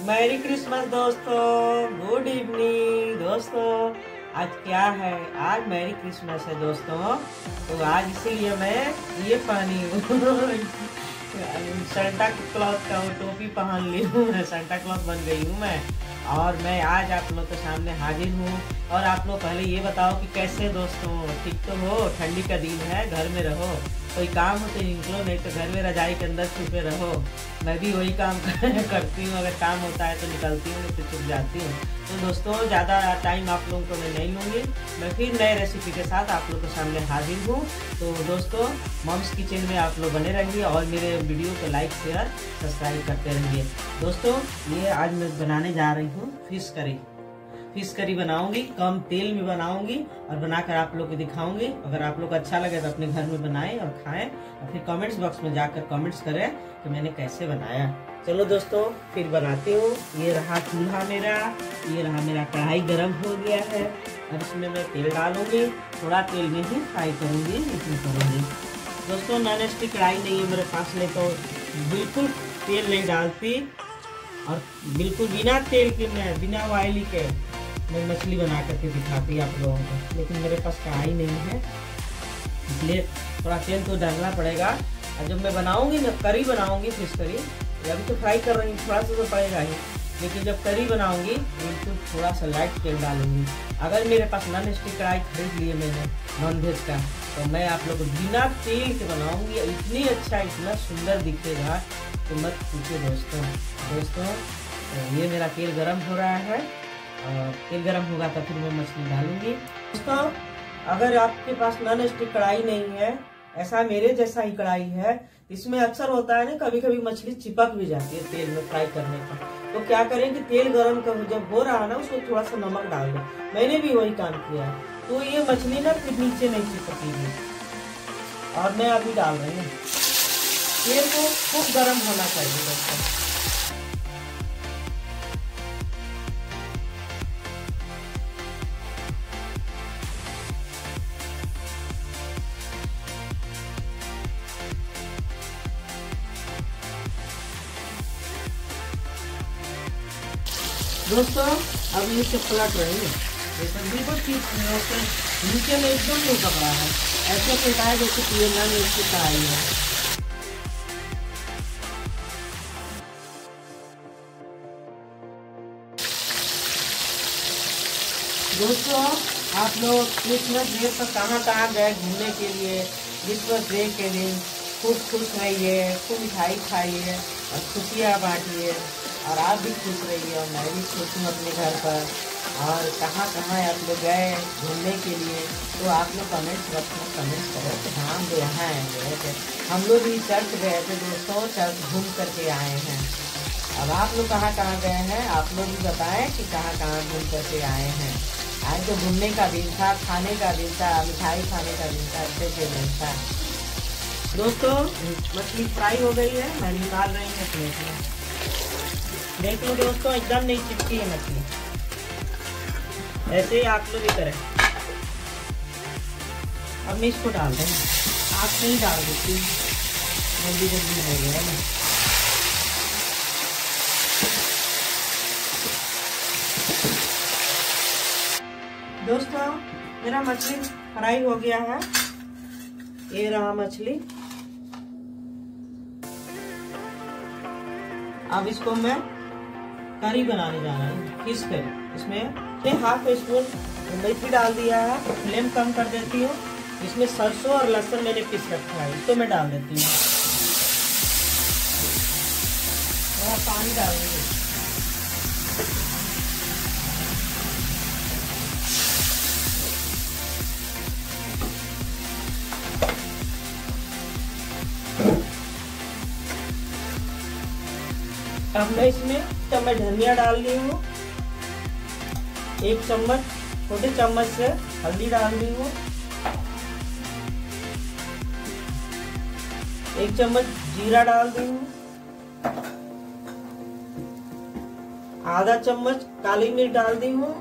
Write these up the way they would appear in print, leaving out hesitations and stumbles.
Mary Christmas दोस्तों, good evening दोस्तों। आज क्या है? आज मैरी क्रिसमस है दोस्तों। तो आज इसीलिए मैं ये पहनी हूँ सेंटा क्लॉथ का वो टोपी पहन ली हूँ। मैं सेंटा क्लॉथ बन गई हूँ मैं। और मैं आज आप लोग के सामने हाजिर हूँ। और आप लोग पहले ये बताओ कि कैसे दोस्तों, ठीक तो हो? ठंडी का दिन है, घर में रहो, कोई काम हो तो निकलो, नहीं तो घर में रजाई के अंदर छुपे रहो। मैं भी वही काम करती हूँ, अगर काम होता है तो निकलती हूँ, नहीं तो छुप जाती हूँ। तो दोस्तों ज़्यादा टाइम आप लोगों को मैं नहीं लूँगी, मैं फिर नए रेसिपी के साथ आप लोग के सामने हाजिर हूँ। तो दोस्तों मॉम्स किचन में आप लोग बने रहिए और मेरे वीडियो को लाइक शेयर सब्सक्राइब करते रहिए। दोस्तों ये आज मैं बनाने जा रही हूँ फिश करी। फिश करी बनाऊंगी, कम तेल में बनाऊंगी और बनाकर आप लोग को दिखाऊंगी। अगर आप लोग को अच्छा लगे तो अपने घर में बनाएं और खाएं, और फिर कमेंट्स बॉक्स में जाकर कमेंट्स करें कि मैंने कैसे बनाया। चलो दोस्तों फिर बनाती हूँ। ये रहा चूल्हा मेरा, ये रहा मेरा कढ़ाई गर्म हो गया है और इसमें मैं तेल डालूंगी। थोड़ा तेल में ही फ्राई करूंगी, इसमें करूंगी। दोस्तों नॉन स्टिक कढ़ाई नहीं है मेरे पास, नहीं तो बिल्कुल तेल नहीं डालती और बिल्कुल बिना तेल के मैं बिना ऑयली के मैं मछली बना करके दिखाती आप लोगों को। लेकिन मेरे पास कढ़ाई नहीं है, इसलिए थोड़ा तेल तो डालना पड़ेगा। और जब मैं बनाऊंगी ना करी बनाऊंगी फिश करी, अभी तो फ्राई कर रही हूँ, थोड़ा सा तो पड़ेगा ही, लेकिन जब करी बनाऊंगी तो थोड़ा सा लाइट तेल डालूंगी। अगर मेरे पास नॉन स्टिक कढ़ाई खरीद लिए मैंने नॉन वेज का, तो मैं आप लोग को बिना तेल के बनाऊंगी। इतनी अच्छा, इतना सुंदर दिखेगा तो मत पूछिए दोस्तों। ये मेरा तेल गर्म हो रहा है और तेल गर्म होगा तो फिर मैं मछली डालूंगी। दोस्तों अगर आपके पास नॉन स्टिक कढ़ाई नहीं है, ऐसा मेरे जैसा ही कढ़ाई है, इसमें अक्सर होता है ना कभी कभी मछली चिपक भी जाती है तेल में फ्राई करने पर। तो क्या करें कि तेल गर्म जब हो रहा है ना, उसमें थोड़ा सा नमक डाल दो। मैंने भी वही काम किया है, तो ये मछली ना फिर नीचे नहीं चिपकेगी। और मैं अभी डाल रही हूँ। तेल को खूब गर्म होना चाहिए दोस्तों। दोस्तों अब इसे पलट रही हूँ, बिल्कुल ठीक नीचे में एकदम नहीं पकड़ा है, ऐसे पलटा है जैसे कि ये नॉन स्टिक कढ़ाई है। दोस्तों आप लोग क्रिसमस डे पर कहाँ गए घूमने के लिए? क्रिसमस डे के दिन खूब खुश रहिए, खूब मिठाई खाइए और खुशियाँ बांटिए। और आप भी खुश रहिए और मैं भी खुश हूँ अपने घर पर। और कहाँ आप लोग गए घूमने के लिए, तो आप लोग कमेंट्स बॉक्स में कमेंट्स करें कि हाँ हम यहाँ गए थे। हम लोग भी चर्च गए थे दोस्तों, चर्च घूम करके आए हैं। अब आप लोग कहाँ गए हैं, आप लोग भी बताएं कि कहाँ घूम करके आए हैं। आज तो घूमने का दिन था, खाने का दिन था, मिठाई खाने का दिन था, अच्छे दिन था। दोस्तों मछली फ्राई हो गई है, मैं निकाल रही हूँ प्लेट में। देख लो दोस्तों एकदम नहीं चिपकी है मछली, ऐसे ही आप लोग भी करें। अब मैं इसको डाल दें, आप नहीं डाल देती, जल्दी हो गया ना। दोस्तों मेरा मछली फ्राई हो गया है, ये रहा मछली। अब इसको मैं करी बनाने जा रहा हूँ, फिश करी। इसमें हाफ स्पून मेथी डाल दिया है, फ्लेम कम कर देती हूँ। इसमें सरसों और लहसुन मैंने पीस रखा है, इसको मैं डाल देती हूँ। थोड़ा पानी डालूंगी। अब मैं इसमें चम्मच धनिया डाल ली हूँ, 1 चम्मच छोटे चम्मच से हल्दी डाल दी हूँ, 1 चम्मच जीरा डाल दी हूँ, आधा चम्मच काली मिर्च डाल दी हूँ,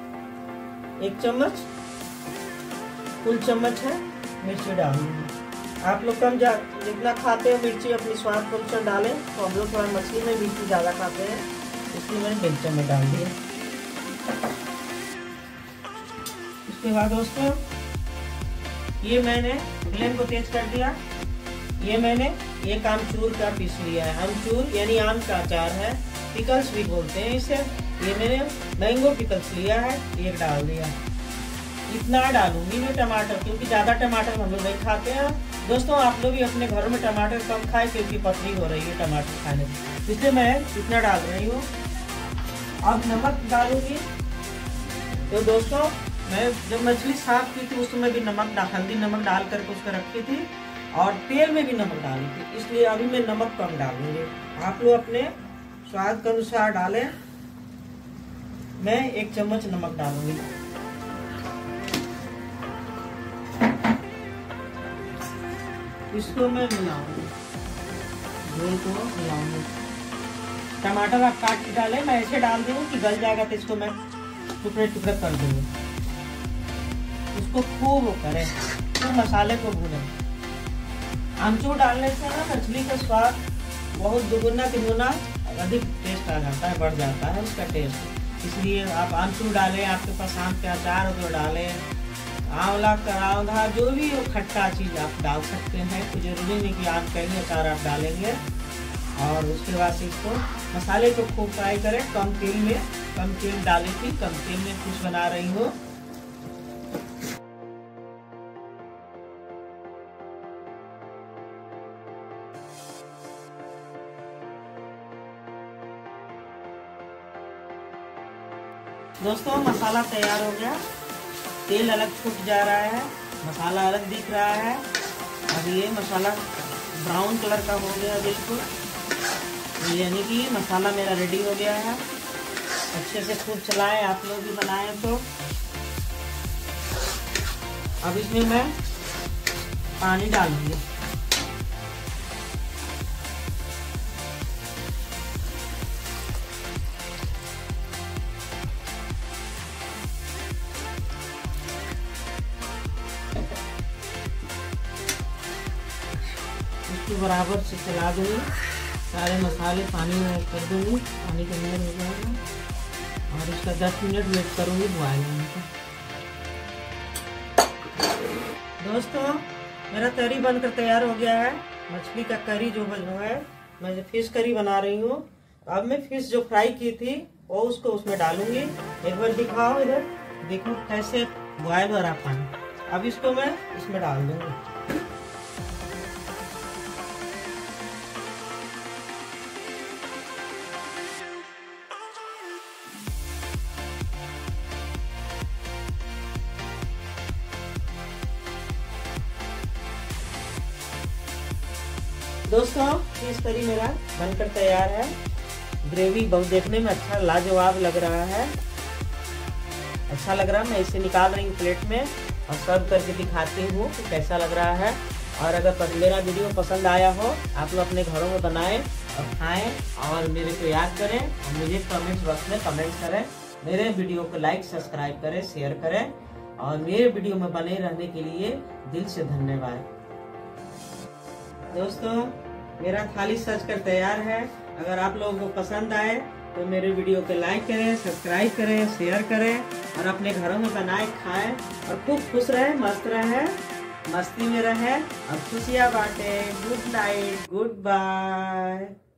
1 चम्मच फुल चम्मच है मिर्ची डाल दूंगी। आप लोग कम जितना खाते हैं मिर्ची अपनी स्वाद के अनुसार डालें। तो हम लोग थोड़ा मछली में मिर्ची ज़्यादा खाते हैं, इसलिए मैंने मिर्चा में डाल दिया। उसके बाद दोस्तों ये मैंने फ्लेम को तेज कर दिया। ये मैंने एक आमचूर का पीस लिया है। आमचूर यानी आम का अचार है, पिकल्स भी बोलते हैं इसे। ये मैंने मैंगो पिकल्स लिया है, एक डाल दिया। इतना डालूंगी मैं टमाटर, क्योंकि ज़्यादा टमाटर हम लोग नहीं खाते हैं। दोस्तों आप लोग भी अपने घरों में टमाटर कम खाएं, क्योंकि पतली हो रही है टमाटर खाने से, इसलिए मैं इतना डाल रही हूँ। अब नमक डालूंगी। तो दोस्तों मैं जब मछली साफ की थी उस समय भी हल्दी नमक डाल करके उसको रखी थी, और तेल में भी नमक डाली थी, इसलिए अभी मैं नमक कम डालूंगी। आप लोग अपने स्वाद के अनुसार डालें। मैं 1 चम्मच नमक डालूंगी। इसको मैं मिलाऊंगी, झोल को मिलाऊंगी। टमाटर आप काट के डालें, मैं ऐसे डाल दूँ कि गल जाएगा, तो इसको मैं टुकड़े टुकड़े कर दूंगी। इसको खूब करें, तो मसाले को भूनें। आमचूर डालने से ना मछली का स्वाद बहुत दुगुना तिगुना अधिक टेस्ट आ जाता है, बढ़ जाता है उसका टेस्ट। इसलिए आप आमचूर डालें, आपके पास आम के अचार हो तो डालें, आंवला करौंधा जो भी खट्टा चीज़ आप डाल सकते हैं। तो जरूरी नहीं कि आम का ही अचार आप डालेंगे। और उसके बाद से इसको मसाले को खूब फ्राई करें कम तेल डाली थी, कम तेल में फिश बना रही हूँ। दोस्तों मसाला तैयार हो गया, तेल अलग छूट जा रहा है, मसाला अलग दिख रहा है। अब ये मसाला ब्राउन कलर का हो गया बिल्कुल, यानी कि मसाला मेरा रेडी हो गया है। अच्छे से खूब चलाएं, आप लोग भी बनाएं तो। अब इसमें मैं पानी डालूंगी। इसको बराबर से चला दूंगी, सारे मसाले पानी में ऐड कर दूंगी। पानी के अंदर हो जाएगा, और इसका 10 मिनट वेट करूंगी बॉयल होने का। दोस्तों मेरा करी बनकर तैयार हो गया है। मछली का करी जो है, मैं जो फिश करी बना रही हूँ। अब मैं फिश जो फ्राई की थी वो उसको उसमें डालूंगी। एक बार दिखाओ, इधर देखो कैसे बॉयल हो रहा पानी। अब इसको मैं इसमें डाल दूंगी। दोस्तों फिश करी मेरा बनकर तैयार है। ग्रेवी बहुत देखने में अच्छा लाजवाब लग रहा है, अच्छा लग रहा है। मैं इसे निकाल रही हूँ प्लेट में और सर्व करके दिखाती हूँ कि कैसा लग रहा है। और अगर मेरा वीडियो पसंद आया हो, आप लोग अपने घरों में बनाएं और खाएं, और मेरे को याद करें और मुझे कमेंट्स बॉक्स में कमेंट करें। मेरे वीडियो को लाइक सब्सक्राइब करें, शेयर करें, और मेरे वीडियो में बने रहने के लिए दिल से धन्यवाद। दोस्तों मेरा थाली सज कर तैयार है। अगर आप लोगों को पसंद आए तो मेरे वीडियो को लाइक करें, सब्सक्राइब करें, शेयर करें, और अपने घरों में बनाए खाएं, और खूब खुश रहें, मस्त रहें, मस्ती में रहें, और खुशियाँ बांटें। Good night, good bye.